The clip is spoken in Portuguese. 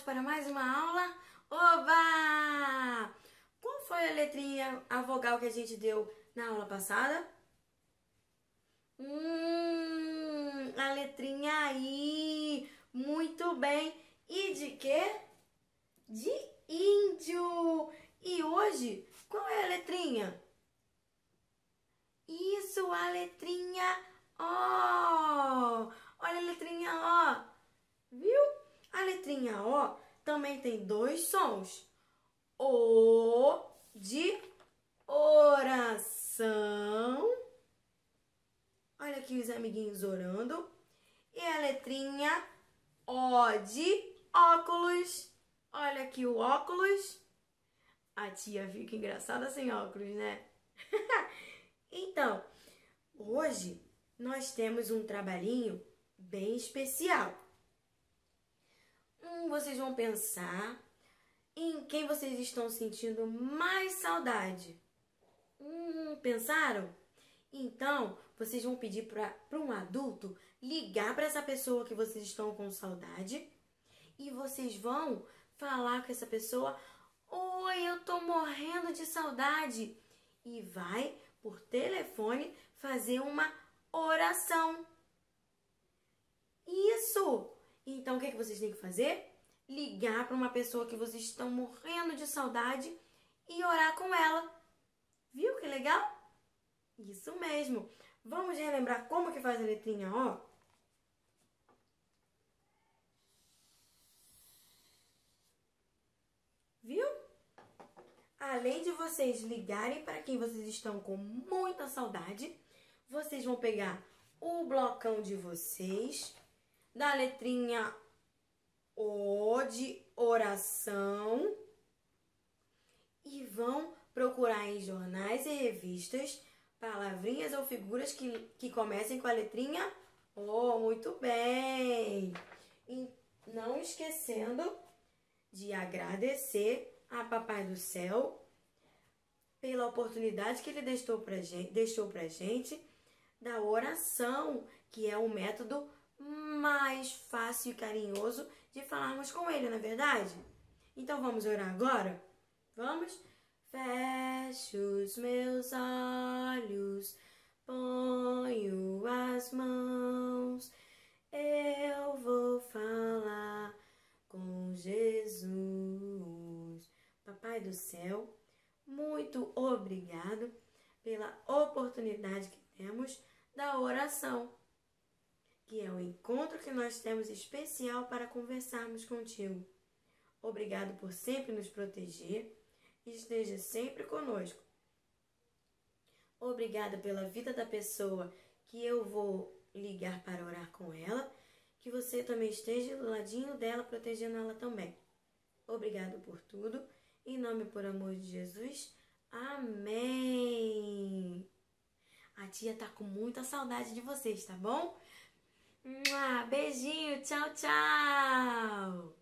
para mais uma aula? Oba! Qual foi a letrinha, a vogal que a gente deu na aula passada? A letrinha I. Muito bem. E de quê? De índio. E hoje, qual é a letrinha? Isso, a letrinha O. Olha a letrinha O. Viu? A letrinha O também tem dois sons. O de oração. Olha aqui os amiguinhos orando. E a letrinha O de óculos. Olha aqui o óculos. A tia fica engraçada sem óculos, né? Então, hoje nós temos um trabalhinho bem especial. Vocês vão pensar em quem vocês estão sentindo mais saudade. Pensaram? Então, vocês vão pedir para um adulto ligar para essa pessoa que vocês estão com saudade e vocês vão falar com essa pessoa: "Oi, eu tô morrendo de saudade", e vai por telefone fazer uma oração. Isso! Então, o que vocês têm que fazer? Ligar para uma pessoa que vocês estão morrendo de saudade e orar com ela. Viu que legal? Isso mesmo. Vamos relembrar como que faz a letrinha O? Viu? Além de vocês ligarem para quem vocês estão com muita saudade, vocês vão pegar o blocão de vocês, da letrinha O de oração, e vão procurar em jornais e revistas palavrinhas ou figuras que comecem com a letrinha O. Muito bem! E não esquecendo de agradecer a Papai do Céu pela oportunidade que ele deixou pra gente da oração, que é o método mais fácil e carinhoso de falarmos com ele, não é verdade? Então vamos orar agora? Vamos? Fecho os meus olhos, ponho as mãos, eu vou falar com Jesus. Papai do Céu, muito obrigado pela oportunidade que temos da oração, que é o encontro que nós temos especial para conversarmos contigo. Obrigado por sempre nos proteger e esteja sempre conosco. Obrigada pela vida da pessoa que eu vou ligar para orar com ela, que você também esteja do ladinho dela, protegendo ela também. Obrigado por tudo. Em nome e por amor de Jesus. Amém. A tia tá com muita saudade de vocês, tá bom? Beijinho, tchau, tchau!